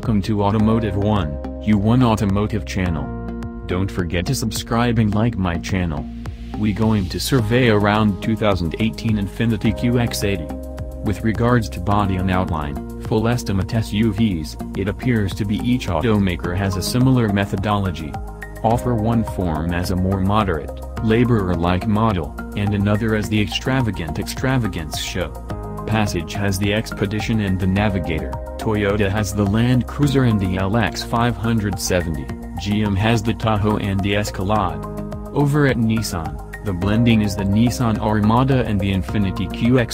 Welcome to Automotive One, U1 Automotive channel. Don't forget to subscribe and like my channel. We going to survey around 2018 Infiniti QX80. With regards to body and outline, full estimate SUVs, it appears to be each automaker has a similar methodology. Offer one form as a more moderate, laborer-like model, and another as the extravagant extravagance show. Passage has the Expedition and the Navigator, Toyota has the Land Cruiser and the LX 570, GM has the Tahoe and the Escalade. Over at Nissan, the blending is the Nissan Armada and the Infiniti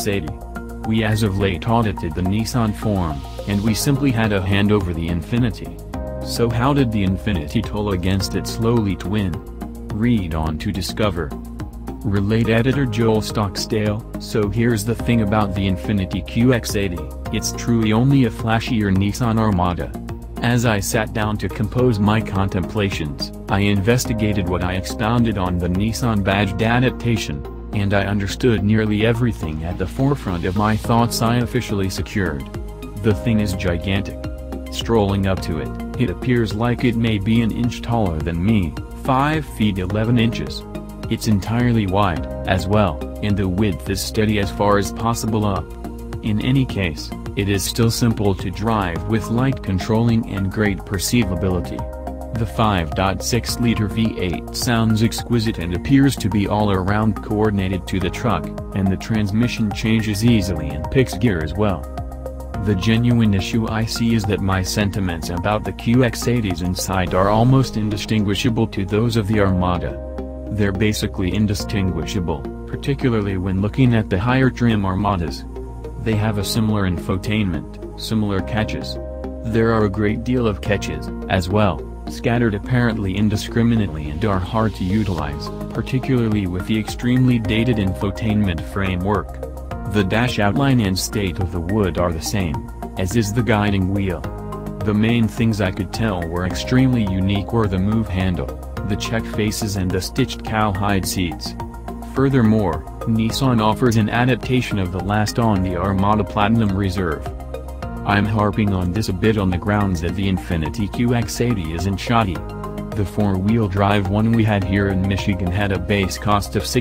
QX80. We as of late audited the Nissan form, and we simply had a hand over the Infiniti. So how did the Infiniti toll against its lowly twin? Read on to discover. Relate editor Joel Stockdale. So here's the thing about the Infiniti QX80, it's truly only a flashier Nissan Armada. As I sat down to compose my contemplations, I investigated what I expounded on the Nissan badged adaptation, and I understood nearly everything at the forefront of my thoughts I officially secured. The thing is gigantic. Strolling up to it, it appears like it may be an inch taller than me, 5 feet 11 inches. It's entirely wide, as well, and the width is steady as far as possible up. In any case, it is still simple to drive with light controlling and great perceivability. The 5.6-liter V8 sounds exquisite and appears to be all around coordinated to the truck, and the transmission changes easily and picks gear as well. The genuine issue I see is that my sentiments about the QX80's inside are almost indistinguishable to those of the Armada. They're basically indistinguishable, particularly when looking at the higher trim Armadas. They have a similar infotainment, similar catches. There are a great deal of catches, as well, scattered apparently indiscriminately and are hard to utilize, particularly with the extremely dated infotainment framework. The dash outline and state of the wood are the same, as is the guiding wheel. The main things I could tell were extremely unique were the move handle, the check faces and the stitched cowhide seats. Furthermore, Nissan offers an adaptation of the last on the Armada Platinum Reserve. I'm harping on this a bit on the grounds that the Infiniti QX80 isn't shoddy. The four-wheel drive one we had here in Michigan had a base cost of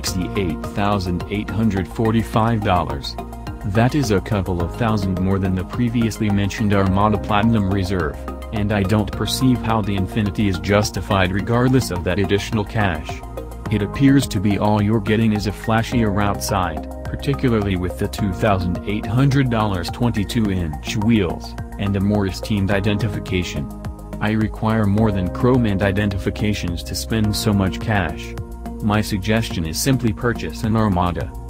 $68,845. That is a couple of thousand more than the previously mentioned Armada Platinum Reserve, and I don't perceive how the Infiniti is justified regardless of that additional cash. It appears to be all you're getting is a flashier outside, particularly with the $2,800 22-inch wheels, and a more esteemed identification. I require more than chrome and identifications to spend so much cash. My suggestion is simply purchase an Armada.